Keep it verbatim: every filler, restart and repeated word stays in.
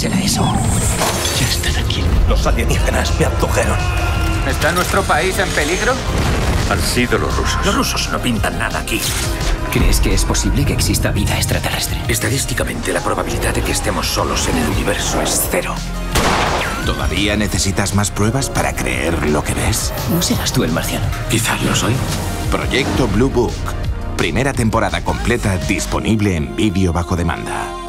será eso? Ya están aquí. Los alienígenas me abdujeron. ¿Está nuestro país en peligro? Han sido los rusos. Los rusos no pintan nada aquí. ¿Crees que es posible que exista vida extraterrestre? Estadísticamente, la probabilidad de que estemos solos en el universo es cero. ¿Todavía necesitas más pruebas para creer lo que ves? ¿No serás tú el marciano? Quizás lo soy. Proyecto Blue Book. Primera temporada completa disponible en vídeo bajo demanda.